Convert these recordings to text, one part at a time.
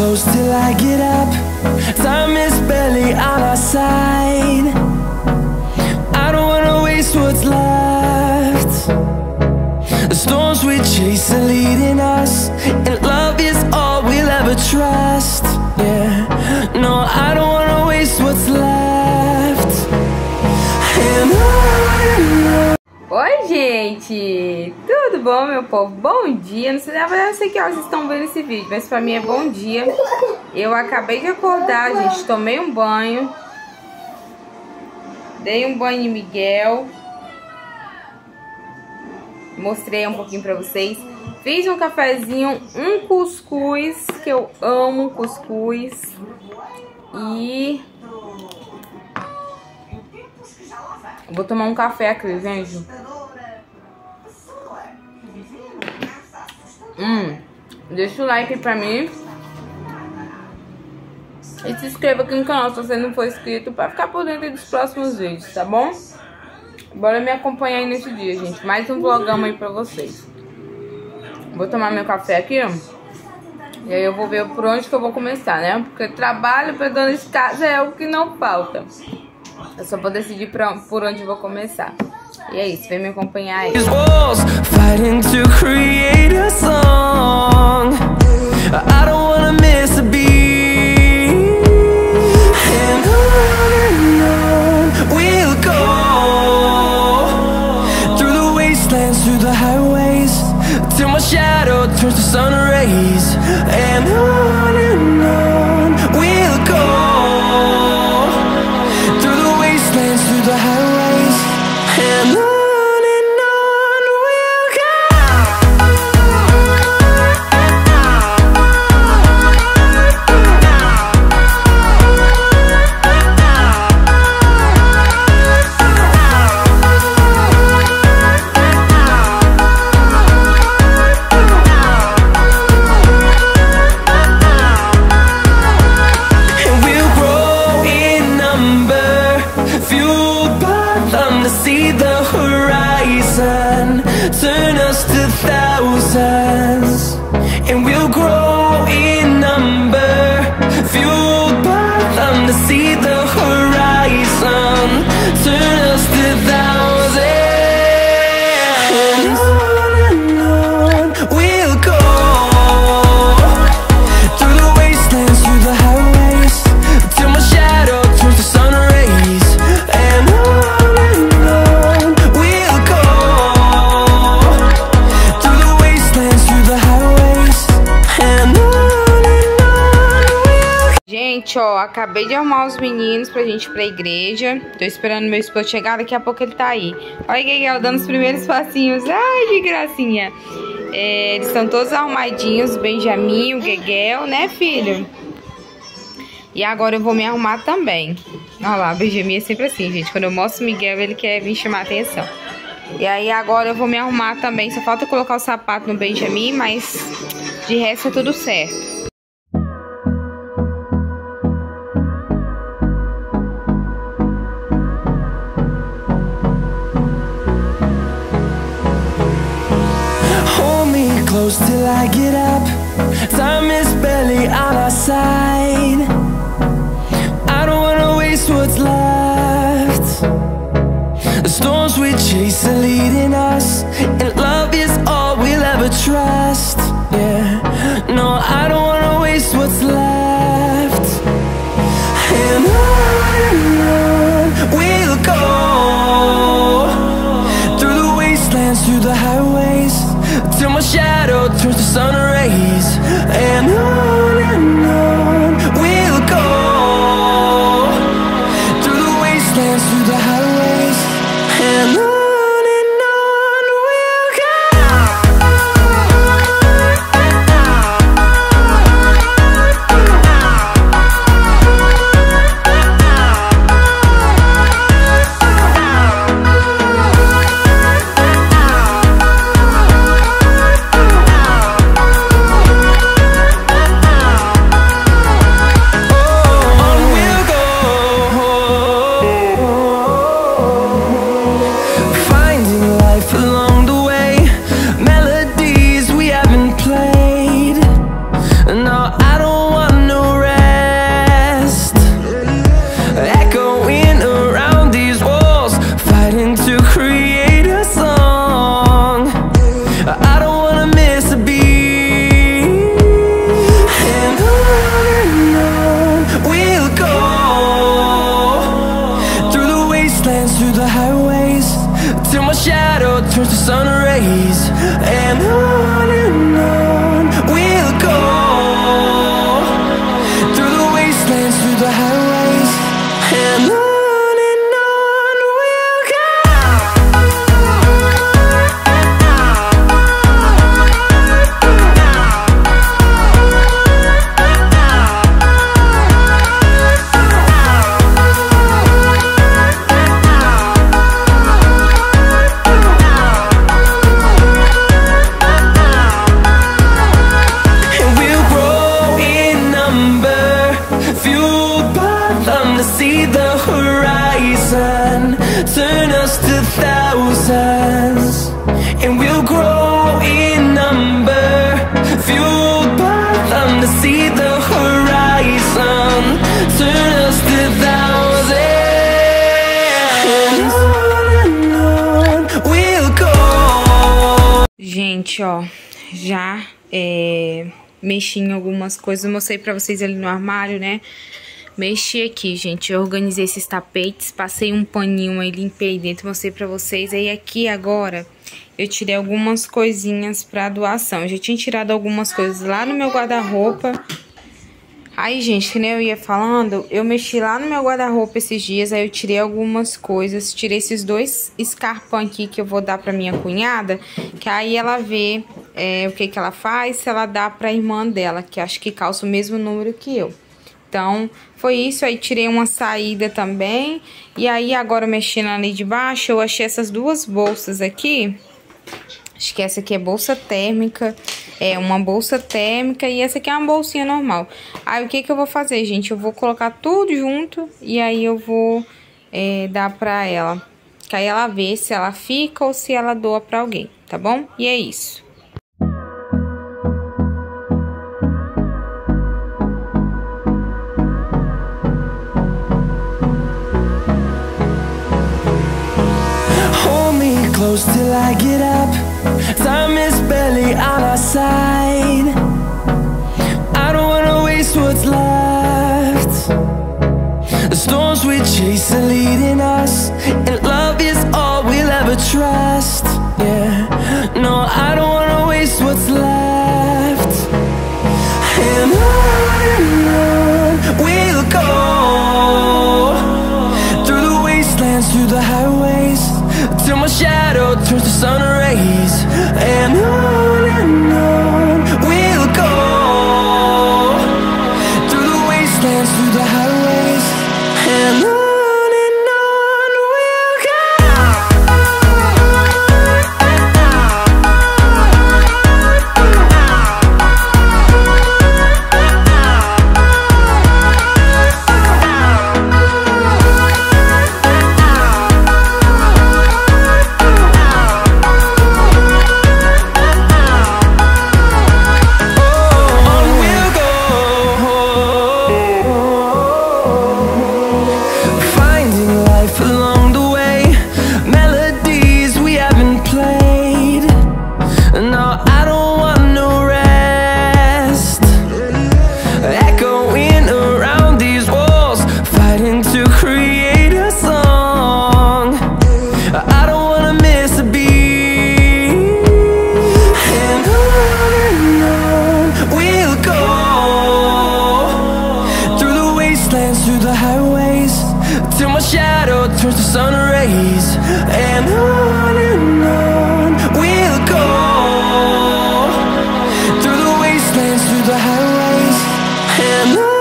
close till I get up. Time is barely on our side. I don't wanna waste what's left. The storms we chase are leading us, and love is all we'll ever trust. Yeah, no, I don't wanna waste what's left. And on. Oi, gente! Tudo bom, meu povo? Bom dia! Não sei que horas vocês estão vendo esse vídeo, mas pra mim é bom dia. Eu acabei de acordar, gente. Tomei um banho. Dei um banho em Miguel. Mostrei um pouquinho pra vocês. Fiz um cafezinho, um cuscuz, que eu amo cuscuz. E... vou tomar um café aqui, gente. Deixa o like pra mim. E se inscreva aqui no canal se você não for inscrito, pra ficar por dentro dos próximos vídeos, tá bom? Bora me acompanhar aí nesse dia, gente. Mais um vlogão aí pra vocês. Vou tomar meu café aqui, ó. E aí eu vou ver por onde que eu vou começar, né? Porque trabalho pra dona de casa é o que não falta. Eu só vou decidir por onde eu vou começar. E é isso, vem me acompanhar aí. Fighting to create a song. I don't wanna miss a beat. And on we'll go, through the wastelands, through the highways, till my shadow turns to sun rays. And on we'll go, through the highways, and on we'll go. And we'll grow in number, fueled by them to see the horizon, turn us to thousands. And we'll grow in number, fueled by them to see the horizon, turn us to thousands. And on we'll go, through the wastelands, through the highways, till my shadow turns to sun rays. And on we'll go, through the wastelands, through the highways, and on we'll... Gente, ó, acabei de arrumar os meninos pra gente ir pra igreja. Tô esperando meu esposo chegar, daqui a pouco ele tá aí. Olha o Gueguel dando os primeiros passinhos. Ai, que gracinha. Eles estão todos arrumadinhos, o Benjamin, o Gueguel, né, filho? E agora eu vou me arrumar também. Olha lá, o Benjamin é sempre assim, gente. Quando eu mostro o Miguel, ele quer vir chamar a atenção. E aí agora eu vou me arrumar também. Só falta colocar o sapato no Benjamin, mas de resto é tudo certo. Hold me close till I get up. Time is barely on our side. I don't wanna waste what's left. The storms we chase are leading us, and love is all we'll ever trust. Yeah, no, I don't wanna waste what's left. And on we'll go, through the wastelands, through the highways, till my shadow turns to sun rays. And on we'll go, through the wastelands, through the highways, and on we'll go. and on we'll go, through the wastelands, through the highways, and on we'll go. See the horizon, turn us to thousands, and we'll grow in number, fueled by them to see the horizon, turn us to thousands, and on we'll go. Gente, ó, já mexi em algumas coisas, eu mostrei pra vocês ali no armário, né? Mexi aqui, gente, eu organizei esses tapetes, passei um paninho aí, limpei dentro, mostrei pra vocês. Aí aqui agora eu tirei algumas coisinhas pra doação. Eu já tinha tirado algumas coisas lá no meu guarda-roupa. Aí, gente, que nem eu ia falando, eu mexi lá no meu guarda-roupa esses dias, aí eu tirei algumas coisas. Tirei esses 2 escarpão aqui que eu vou dar pra minha cunhada, que aí ela vê o que ela faz, se ela dá pra irmã dela, que acho que calça o mesmo número que eu. Então, foi isso, aí tirei uma saída também, e aí agora mexendo ali de baixo, eu achei essas 2 bolsas aqui, acho que essa aqui é bolsa térmica, uma bolsa térmica, e essa aqui é uma bolsinha normal. Aí o que eu vou fazer, gente? Eu vou colocar tudo junto, e aí eu vou dar pra ela, que aí ela vê se ela fica ou se ela doa pra alguém, tá bom? E é isso. Close till I get up, time is barely on our side. I don't wanna waste what's left. The storms we chase are leading us, and love is all we'll ever trust. Yeah, no, I don't wanna waste what's left. And on we'll go, through the wastelands, through the highways, till my shadow turns to sun rays, and on we'll go, through the wastelands, through the highways, and on we'll go. Through the highways, till my shadow turns to sun rays, and on we'll go, through the wastelands, through the highways, and on we'll go.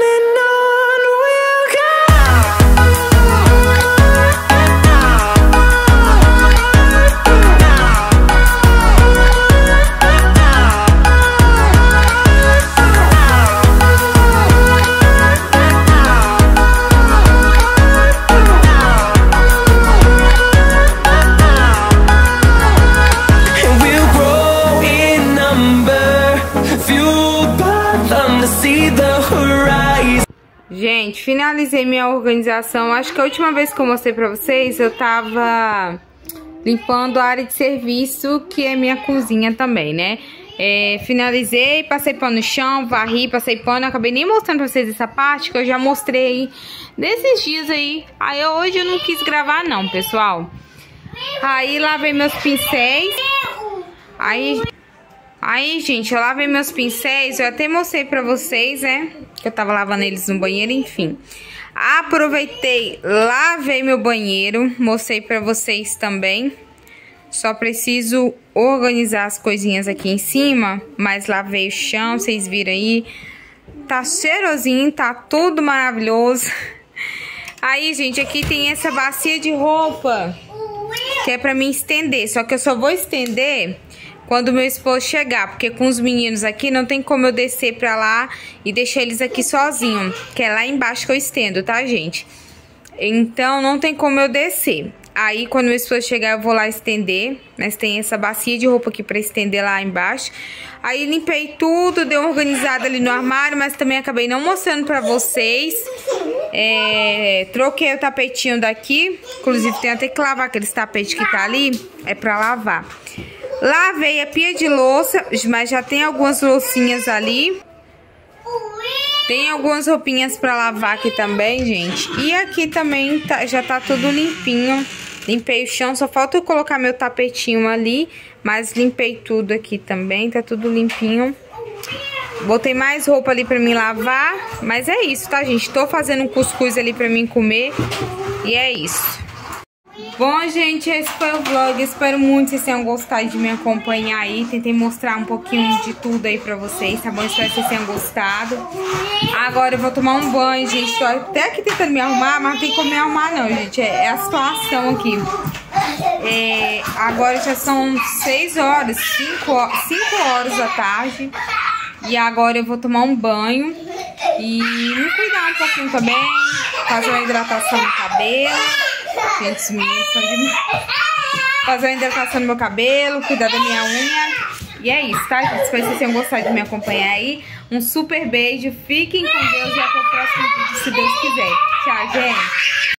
Gente, finalizei minha organização. Acho que a última vez que eu mostrei pra vocês, eu tava limpando a área de serviço, que é minha cozinha também, né? Finalizei, passei pano no chão, varri, passei pano. Acabei nem mostrando pra vocês essa parte, que eu já mostrei desses dias aí. Aí hoje eu não quis gravar não, pessoal. Aí lavei meus pincéis. Aí, gente, eu lavei meus pincéis. Eu até mostrei pra vocês, né? Que eu tava lavando eles no banheiro, enfim. Aproveitei, lavei meu banheiro. Mostrei pra vocês também. Só preciso organizar as coisinhas aqui em cima. Mas lavei o chão, vocês viram aí. Tá cheirosinho, tá tudo maravilhoso. Aí, gente, aqui tem essa bacia de roupa. Que é pra mim estender. Só que eu só vou estender quando meu esposo chegar, porque com os meninos aqui não tem como eu descer pra lá e deixar eles aqui sozinhos, que é lá embaixo que eu estendo, tá, gente? Então não tem como eu descer. Aí quando meu esposo chegar eu vou lá estender, mas tem essa bacia de roupa aqui pra estender lá embaixo. Aí limpei tudo, dei uma organizada ali no armário, mas também acabei não mostrando pra vocês. Troquei o tapetinho daqui, inclusive tem até que lavar aqueles tapetes que tá ali, é pra lavar. Lavei a pia de louça, mas já tem algumas loucinhas ali. Tem algumas roupinhas pra lavar aqui também, gente. E aqui também já tá tudo limpinho. Limpei o chão, só falta eu colocar meu tapetinho ali. Mas limpei tudo aqui também, tá tudo limpinho. Botei mais roupa ali pra mim lavar. Mas é isso, tá, gente? Tô fazendo um cuscuz ali pra mim comer. E é isso. Bom, gente, esse foi o vlog. Espero muito que vocês tenham gostado de me acompanhar aí. Tentei mostrar um pouquinho de tudo aí pra vocês, tá bom? Espero que vocês tenham gostado. Agora eu vou tomar um banho, gente. Tô até aqui tentando me arrumar, mas não tem como me arrumar não, gente. É a situação aqui. Agora já são 6 horas, 5 horas da tarde. E agora eu vou tomar um banho e me cuidar um pouquinho também. Fazer uma hidratação no cabelo. Gente, os meninos são demais. Fazer uma hidratação no meu cabelo, cuidar da minha unha. E é isso, tá, gente? Espero que vocês tenham gostado de me acompanhar aí. Um super beijo, fiquem com Deus e até o próximo vídeo, se Deus quiser. Tchau, gente!